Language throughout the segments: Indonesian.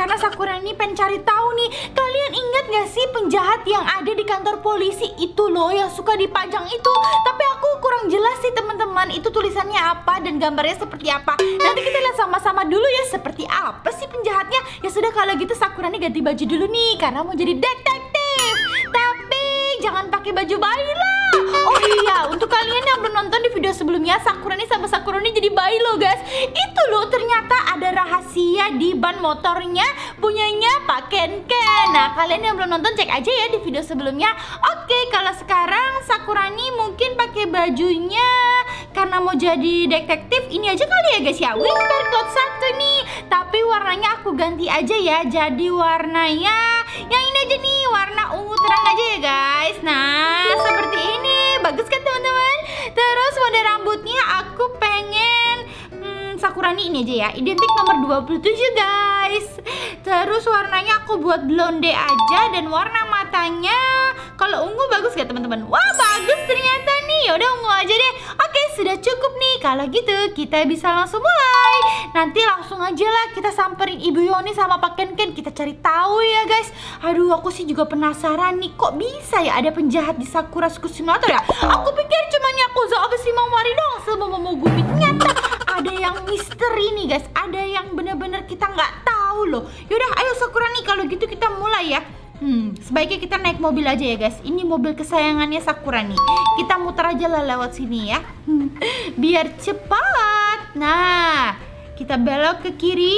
karena Sakura ini pengen cari tahu nih. Kalian ingat gak sih penjahat yang ada di kantor polisi itu loh, yang suka dipajang itu? Tapi aku kurang jelas sih teman-teman, itu tulisannya apa dan gambarnya seperti apa. Nanti kita lihat sama-sama dulu ya, seperti apa sih penjahatnya. Ya sudah, kalau gitu Sakura ini ganti baju dulu nih karena mau jadi detektif. Tapi jangan pakai baju bayi lah. Oh iya, untuk kalian yang belum nonton di video sebelumnya, Sakura ini sama Sakura ini jadi bayi loh guys. Itu loh, ternyata ada rahasia di ban motornya punyanya Pak Ken Ken. Nah, kalian yang belum nonton cek aja ya di video sebelumnya. Oke, kalau sekarang Sakura ini mungkin pakai bajunya karena mau jadi detektif ini aja kali ya guys ya, Winter Cloud 1 nih. Tapi warnanya aku ganti aja ya, jadi warnanya yang ini aja nih, warna ungu terang aja ya guys. Nah, seperti ini. Bagus kan teman-teman? Terus mode rambutnya aku pengen Sakura ini aja ya, identik nomor 27 guys. Terus warnanya aku buat blonde aja, dan warna matanya kalau ungu bagus gak teman-teman? Wah, bagus ternyata nih. Yaudah, ungu aja deh. Oke, sudah cukup nih. Kalau gitu kita bisa langsung mulai. Nanti langsung aja lah kita samperin Ibu Yoni sama Pak Ken Ken, kita cari tahu ya guys. Aduh, aku sih juga penasaran nih, kok bisa ya ada penjahat di Sakura School Simulator ya? Aku pikir cuma Yakuza Office Shimomari doang sama Momogumi. Ternyata ada yang misteri nih guys, ada yang bener-bener kita nggak tahu loh. Yaudah, ayo Sakura nih, kalau gitu kita mulai ya. Sebaiknya kita naik mobil aja ya guys. Ini mobil kesayangannya Sakura nih. Kita muter aja lah lewat sini ya. Biar cepat. Nah, kita belok ke kiri.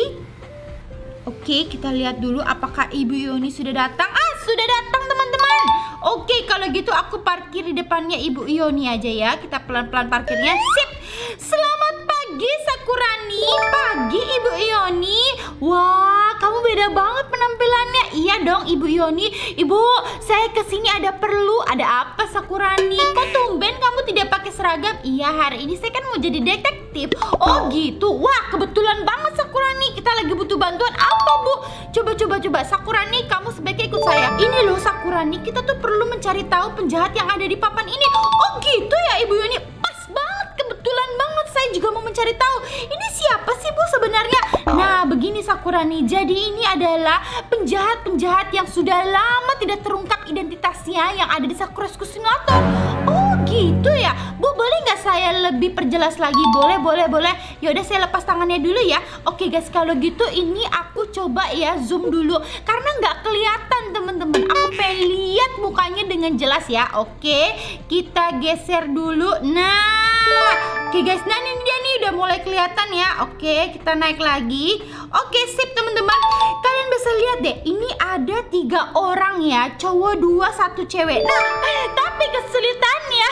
Oke, kita lihat dulu apakah Ibu Yoni sudah datang. Ah, sudah datang teman-teman. Oke, kalau gitu aku parkir di depannya Ibu Yoni aja ya. Kita pelan-pelan parkirnya. Sip. Selamat pagi Sakurani. Pagi Ibu Yoni. Wah, kamu beda banget penampilannya. Iya dong Ibu Yoni. Ibu, saya kesini ada perlu. Ada apa Sakurani? Kok tumben kamu tidak pakai seragam? Iya, hari ini saya kan mau jadi detektif. Oh gitu. Wah, kebetulan banget Sakurani. Kita lagi butuh bantuan apa Bu? Coba Sakurani, kamu sebaiknya ikut saya. Ini loh Sakurani, kita tuh perlu mencari tahu penjahat yang ada di papan ini. Oh gitu ya Ibu Yoni. Pas banget, kebetulan banget. Saya juga mau mencari tahu. Ini siapa sih Bu sebenarnya? Nah, begini Sakurani. Jadi ini adalah penjahat-penjahat yang sudah lama tidak terungkap identitasnya yang ada di Sakura School Simulator. Oh gitu ya Bu, boleh nggak saya lebih perjelas lagi? Boleh. Yaudah, saya lepas tangannya dulu ya. Oke guys, kalau gitu ini aku coba ya zoom dulu karena nggak kelihatan teman-teman. Aku pengen lihat mukanya dengan jelas ya. Oke, kita geser dulu. Nah, oke guys, nah ini dia nih, udah mulai kelihatan ya. Oke, kita naik lagi. Oke, sip teman-teman. Kalian bisa lihat deh, ini ada 3 orang ya, cowok 2, 1 cewek. Nah, tapi kesulitannya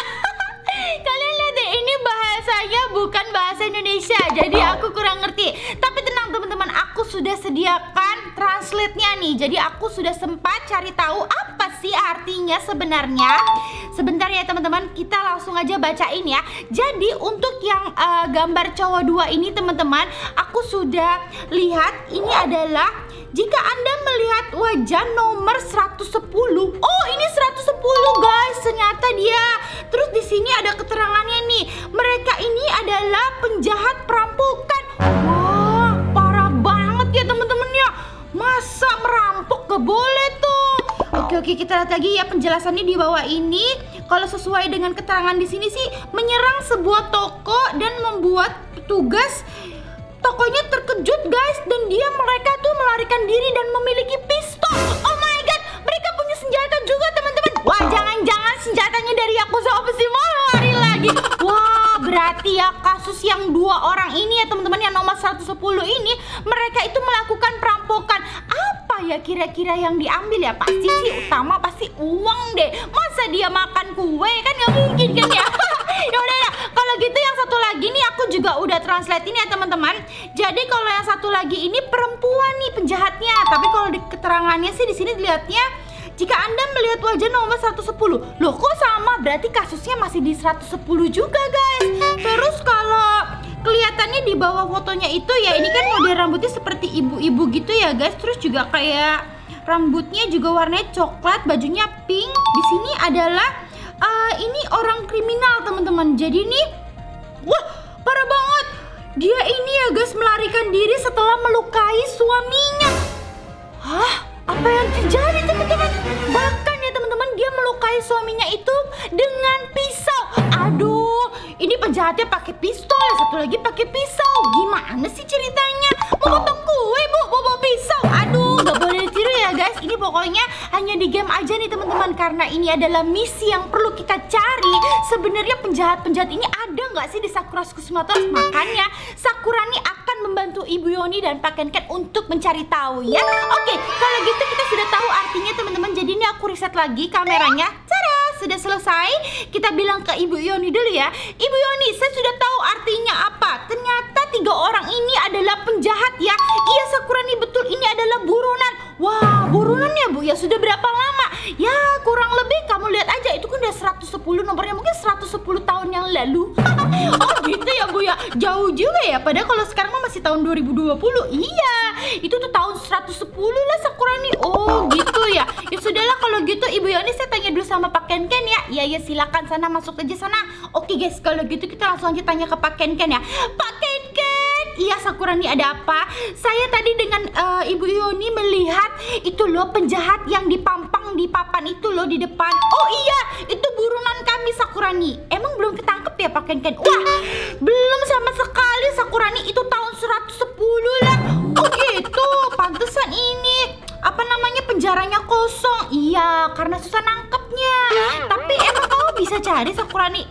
kalian lihat deh, ini bahasanya bukan bahasa Indonesia, jadi aku kurang ngerti. Tapi tenang teman-teman, aku sudah sediakan translate-nya nih. Jadi aku sudah sempat cari tahu apa sih artinya sebenarnya. Sebentar ya teman-teman, kita langsung aja bacain ya. Jadi untuk yang gambar cowok 2 ini teman-teman, aku sudah lihat ini adalah jika Anda melihat wajah nomor 110. Oh, ini 110 guys, ternyata dia. Terus di sini ada keterangannya nih. Mereka ini adalah penjahat perampokan. Wah, parah banget ya teman-teman ya. Masa merampok gak boleh tuh. Oke, kita lihat lagi ya penjelasannya di bawah ini. Kalau sesuai dengan keterangan di sini sih, menyerang sebuah toko dan membuat petugas tokonya terkejut guys, dan mereka tuh melarikan diri dan memiliki pistol. Oh my god, mereka punya senjata juga teman-teman. Wah, jangan-jangan senjatanya dari Yakuza Office Shimomari lagi. Wah, berarti ya kasus yang 2 orang ini ya teman-teman, yang nomor 110 ini, mereka itu melakukan perampokan. Apa ya kira-kira yang diambil ya? Pasti sih utama pasti uang deh. Masa dia makan kue, kan gak mungkin kan ya. Ya udah ya, kalau gitu yang satu lagi nih aku juga udah translate ini ya teman-teman. Jadi kalau yang satu lagi ini perempuan nih penjahatnya. Tapi kalau di keterangannya sih di sini dilihatnya jika Anda melihat wajah nomor 110. Loh, kok sama? Berarti kasusnya masih di 110 juga guys. Terus kalau kelihatannya di bawah fotonya itu ya, ini kan model rambutnya seperti ibu-ibu gitu ya guys. Terus juga kayak rambutnya juga warnanya coklat, bajunya pink. Di sini adalah ini orang kriminal teman-teman. Jadi nih, wah parah banget. Dia ini ya guys melarikan diri setelah melukai suaminya. Apa yang terjadi teman-teman? Bahkan ya teman-teman, dia melukai suaminya itu dengan pisau. Aduh, ini penjahatnya pakai pistol, satu lagi pakai pisau. Gimana sih ceritanya? Mau potong kue bu, bawa pisau. Aduh, gak boleh ditiru ya guys. Ini pokoknya hanya di game aja nih teman-teman, karena ini adalah misi yang perlu kita cari. Sebenarnya penjahat-penjahat ini ada nggak sih di Sakura School Motors? Makanya Sakura nih akan membantu Ibu Yoni dan Pak Ken Ken untuk mencari tahu ya. Oke, kalau gitu kita sudah tahu artinya teman-teman. Jadi ini aku riset lagi kameranya. Tada, sudah selesai. Kita bilang ke Ibu Yoni dulu ya. Ibu Yoni, saya sudah tahu artinya apa. Ternyata 3 orang ini adalah penjahat ya. Iya Sakura nih, betul, ini adalah buronan. Wah, buronan ya Bu, ya sudah berapa lama? Ya kurang lebih kamu lihat aja, itu kan udah 110 nomornya, mungkin 110 tahun yang lalu. Oh gitu ya Bu ya, jauh juga ya. Padahal kalau sekarang mah masih tahun 2020. Iya, itu tuh tahun 110 lah Sakura nih. Oh gitu ya. Ya sudahlah kalau gitu Ibu Yoni, saya tanya dulu sama Pak Ken Ken ya. Iya silakan, sana masuk aja sana. Oke guys, kalau gitu kita langsung aja tanya ke Pak Ken Ken ya. Pak Ken Ken, iya Sakura nih, ada apa? Saya tadi dengan Ibu Yoni melihat itu loh penjahat yang dipampang di papan itu loh di depan. Oh iya, itu buronan kami Sakura nih. Emang belum ketangkep ya Pak Ken Ken? Wah, belum sama sekali Sakura nih, itu tahun 110 lah. Oh gitu, pantesan ini apa namanya penjaranya kosong. Iya, karena susah nangkepnya. Tapi emang kamu bisa cari Sakura nih?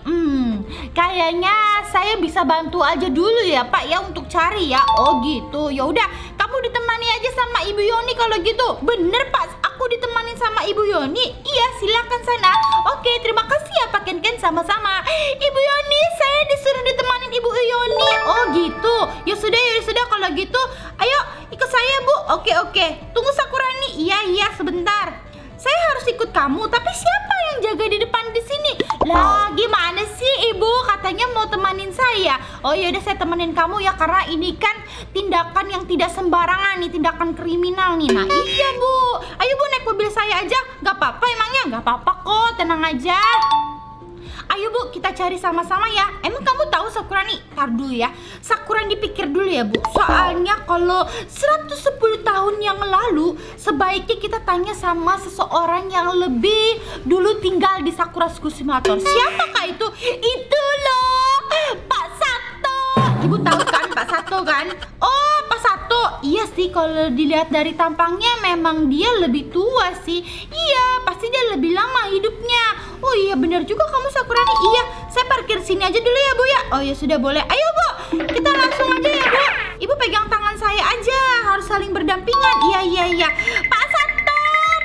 Kayaknya saya bisa bantu aja dulu ya Pak ya untuk cari ya. Oh gitu. Ya udah, kamu ditemani aja sama Ibu Yoni kalau gitu. Bener Pak, aku ditemani sama Ibu Yoni. Iya, silakan sana. Oke, terima kasih ya Pak Ken Ken, sama-sama. Ibu Yoni, saya disuruh ditemanin Ibu Yoni. Oh gitu. Ya sudah kalau gitu. Ayo ikut saya Bu. Oke. Tunggu Sakura nih. Iya sebentar. Saya harus ikut kamu, tapi siapa yang jaga di depan di sini? Lah, gimana sih Ibu? Katanya mau temanin saya. Oh ya udah, saya temenin kamu ya, karena ini kan tindakan yang tidak sembarangan nih, tindakan kriminal nih. Nah, iya Bu. Ayo Bu, naik mobil saya aja. Gak apa-apa emangnya? Gak apa-apa kok, tenang aja. Ayo Bu, kita cari sama-sama ya. Emang kamu tahu Sakura nih? Tar dulu ya, Sakura dipikir dulu ya Bu. Soalnya kalau 110 tahun yang lalu, sebaiknya kita tanya sama seseorang yang lebih dulu tinggal di Sakura School Simulator. Siapakah itu? Itu loh, Pak Sato. Ibu tahu kan Pak Sato kan? Oh, Pak Sato. Iya sih, kalau dilihat dari tampangnya memang dia lebih tua sih. Iya, pasti dia lebih lama hidupnya. Oh iya, benar juga kamu Sakura nih. Iya, saya parkir sini aja dulu ya Bu ya. Oh ya sudah, boleh. Ayo Bu, kita langsung aja ya Bu. Ibu pegang tangan saya aja, harus saling berdampingan. Iya. Pak Sato,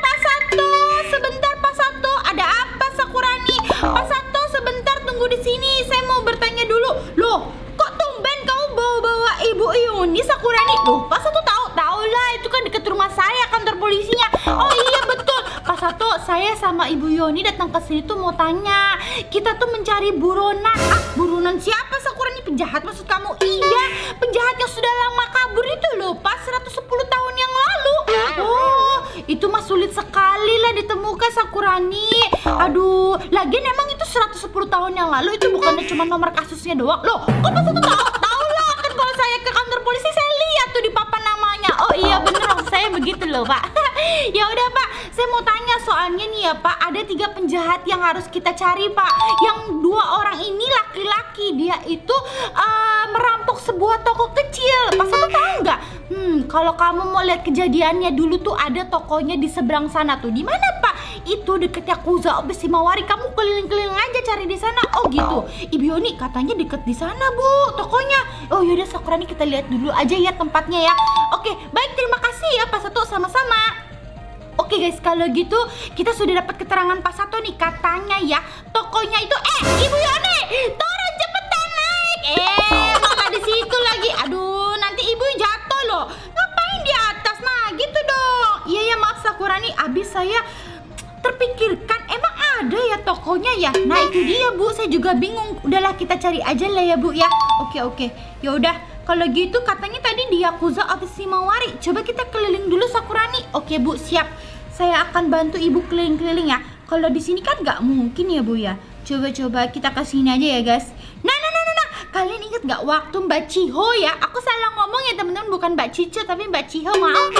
sebentar Pak Sato. Ada apa Sakura nih? Pak Sato, sebentar tunggu di sini. Saya mau bertanya dulu. Loh, kok tumben kamu bawa Ibu Yoni Sakura nih? Loh, Pak Sato tahu lah, itu kan dekat rumah saya kantor polisinya. Oh iya betul. Pak Sato, saya sama Ibu Yoni datang ke sini tuh mau tanya. Kita tuh mencari buronan. Buronan siapa Sakura nih? Penjahat maksud kamu? Iya, penjahat yang sudah lama kabur itu loh Pak, 110 tahun yang lalu. Oh, itu mah sulit sekali lah ditemukan Sakura nih. Aduh, lagian emang itu 110 tahun yang lalu itu bukannya cuma nomor kasusnya doang. Loh, kok Pak Sato tahu lah, kan kalau saya ke kantor polisi saya lihat tuh di papan namanya. Oh iya bener, saya begitu loh Pak. Ya udah Pak, saya mau tanya soalnya nih ya Pak, ada 3 penjahat yang harus kita cari Pak. Yang 2 orang ini laki-laki, dia itu merampok sebuah toko kecil. Pak Sato tahu nggak? Kalau kamu mau lihat kejadiannya dulu tuh ada tokonya di seberang sana tuh. Di mana Pak? Itu deket Yakuza Obesimawari. Kamu keliling-keliling aja cari di sana. Oh gitu. Ibu Yoni katanya deket di sana Bu, tokonya. Oh yaudah Sakura nih, kita lihat dulu aja ya tempatnya ya. Oke, baik, terima kasih ya Pak Sato, sama-sama. Oke guys, kalau gitu kita sudah dapat keterangan Pak Sato nih, katanya ya tokonya itu Ibu Yoni, turun cepetan naik. Malah di situ lagi. Aduh, nanti ibu jatuh loh. Ngapain di atas? Nah, gitu dong. Iya maaf Sakura nih, abis saya terpikirkan emang ada ya tokonya ya. Nah, itu dia Bu, saya juga bingung. Udahlah, kita cari aja lah ya Bu ya. Oke. Ya udah. Kalau gitu katanya tadi di Yakuza Obesimawari. Coba kita keliling dulu Sakura nih. Oke Bu, siap. Saya akan bantu ibu keliling-keliling ya. Kalau di sini kan nggak mungkin ya Bu ya. Coba kita ke sini aja ya guys. Nah. Kalian inget nggak waktu Mbak Chiho ya? Aku salah ngomong ya teman-teman, bukan Mbak Cico tapi Mbak Chiho, maaf ya.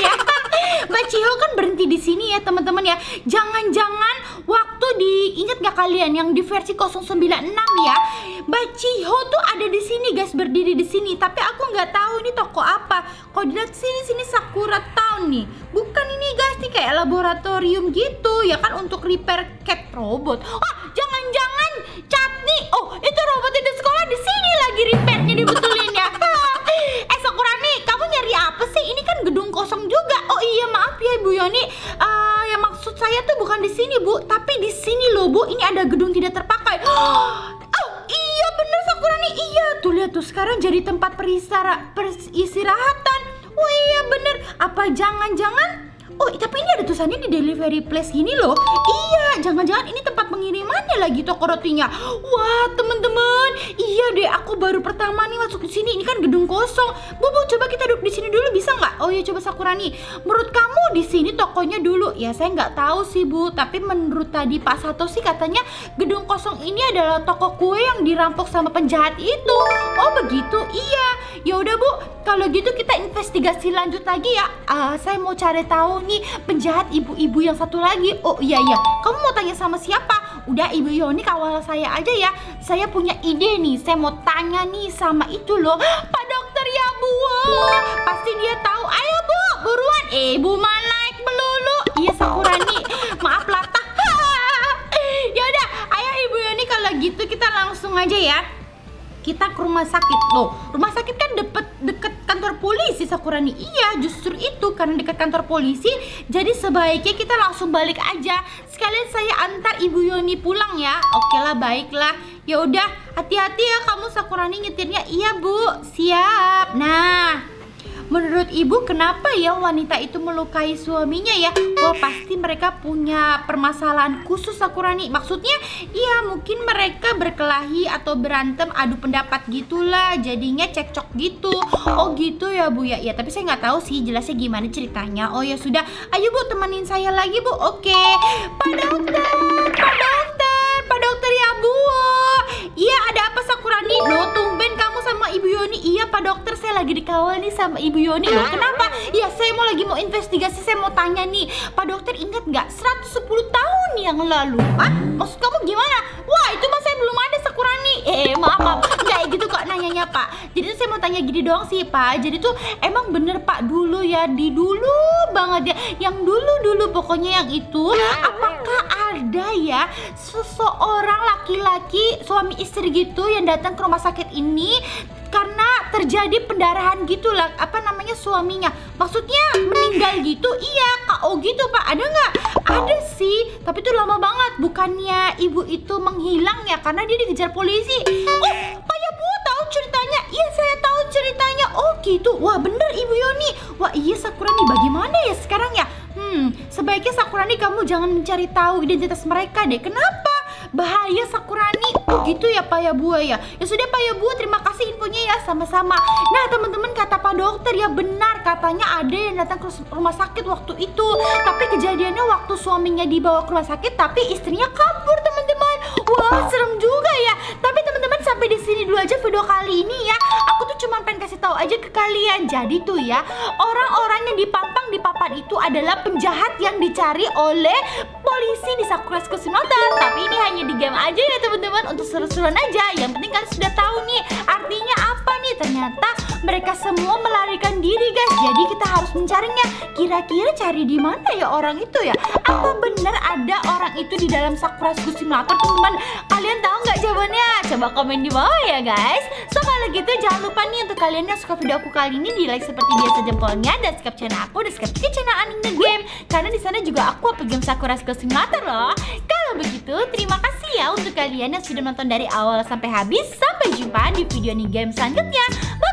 Mbak Chiho kan berhenti di sini ya teman-teman ya. Jangan-jangan waktu ingat gak kalian yang di versi 096 ya, Mbak Chiho tuh ada di sini guys, berdiri di sini. Tapi aku nggak tahu ini toko apa. Kalau dilihat sini Sakura Town nih. Bukan ini guys, nih kayak laboratorium gitu ya kan untuk repair cat robot. Oh, jangan-jangan Catni. Oh, itu robotnya di sekolah di sini lagi repairnya dibetulin ya. Sakurani, kamu nyari apa sih? Ini kan gedung kosong juga. Oh iya, maaf ya Ibu Yoni. Yang maksud saya tuh bukan di sini Bu, tapi di sini loh Bu. Ini ada gedung tidak terpakai. Oh iya bener Sakurani. Iya tuh lihat tuh sekarang jadi tempat peristirahatan. Oh iya bener. Apa jangan-jangan? Oh tapi ini ada tulisannya di delivery place gini loh. Iya, jangan-jangan ini tempat pengirimannya lagi toko rotinya. Wah teman-teman, iya deh, aku baru pertama nih masuk di sini. Ini kan gedung kosong. Bu, coba kita duduk di sini dulu bisa nggak? Oh iya coba Sakurani. Menurut kamu di sini tokonya dulu? Ya saya nggak tahu sih Bu. Tapi menurut tadi Pak Sato sih katanya gedung kosong ini adalah toko kue yang dirampok sama penjahat itu. Oh begitu? Iya. Ya udah Bu, kalau gitu kita investigasi lanjut lagi ya. Saya mau cari tahu nih penjahat ibu-ibu yang satu lagi. Oh iya, kamu mau tanya sama siapa? Udah Ibu Yoni kawal saya aja ya. Saya punya ide nih. Saya mau tanya nih sama itu loh, Pak Dokter ya Bu. Pasti dia tahu. Ayo Bu, buruan. Bu malah naik melulu. Iya Sakurani, maaf latah. Ya udah, ayo Ibu Yoni kalau gitu kita langsung aja ya. Kita ke rumah sakit. Loh, rumah sakit kan deket kantor polisi Sakurani. Iya, justru itu karena dekat kantor polisi, jadi sebaiknya kita langsung balik aja. Sekalian saya antar Ibu Yoni pulang ya. Oke lah, baiklah. Ya udah, hati-hati ya kamu Sakurani nyetirnya. Iya Bu, siap. Nah, menurut Ibu kenapa ya wanita itu melukai suaminya ya? Wah pasti mereka punya permasalahan khusus Sakurani. Maksudnya ya mungkin mereka berkelahi atau berantem adu pendapat gitulah, jadinya cekcok gitu. Oh gitu ya Bu ya. Ya tapi saya nggak tahu sih jelasnya gimana ceritanya. Oh ya sudah, ayo Bu temenin saya lagi Bu. Oke. Pak dokter ya Bu. Iya ada apa Sakurani? Loh tumben kamu sama Ibu Yoni. Iya Pak dokter, saya lagi dikawal nih sama Ibu Yoni. Loh kenapa? Ya saya mau investigasi, saya mau tanya nih Pak dokter, ingat nggak 110 tahun yang lalu? Hah? Maksud kamu gimana? Wah itu mah saya belum ada Sakurani. Maaf nggak gitu kok nanyanya Pak. Jadi saya mau tanya gini doang sih Pak. Jadi tuh emang bener Pak dulu ya, di dulu banget ya, yang dulu pokoknya yang itu, apakah ada ya seseorang laki-laki suami istri gitu yang datang ke rumah sakit ini karena terjadi pendarahan gitu lah, apa namanya suaminya, maksudnya meninggal gitu? Iya, KO gitu Pak, ada nggak? Ada sih, tapi itu lama banget. Bukannya ibu itu menghilang ya karena dia dikejar polisi? Oh Pak ya Bu tahu ceritanya? Iya saya tahu ceritanya. Oh gitu, wah bener Ibu Yoni. Wah iya Sakurani, bagaimana ya sekarang ya? Sebaiknya Sakurani kamu jangan mencari tahu identitas mereka deh. Kenapa? Bahaya Sakurani. Oh gitu ya Pak ya Bu ya. Ya sudah Pak ya Bu, terima kasih infonya ya, sama-sama. Nah teman-teman, kata Pak dokter ya benar, katanya ada yang datang ke rumah sakit waktu itu. Tapi kejadiannya waktu suaminya dibawa ke rumah sakit tapi istrinya kabur teman-teman. Wah serem juga ya. Tapi teman-teman sampai di sini dulu aja video kali ini ya. Aku tuh cuma pengen kasih tahu aja ke kalian. Jadi tuh ya, orang-orang yang dipampang di papan itu adalah penjahat yang dicari oleh polisi di Sakura School Simulator. Tapi ini hanya di game aja ya teman-teman, untuk seru-seruan aja. Yang penting kalian sudah tahu nih artinya apa nih. Ternyata mereka semua melarikan diri guys. Jadi kita harus mencarinya. Kira-kira cari di mana ya orang itu ya? Apa benar ada orang itu di dalam Sakura School Simulator teman-teman? Kalian tahu nggak jawabannya? Coba komen di bawah ya guys. So kalau gitu jangan lupa nih untuk kalian yang suka video aku kali ini di like seperti biasa jempolnya, dan subscribe channel aku, dan subscribe ke channel Anime Game, karena di sana juga aku upload game Sakura School Simulator loh. Kalau begitu terima kasih ya untuk kalian yang sudah nonton dari awal sampai habis. Sampai jumpa di video nih game selanjutnya. Bye.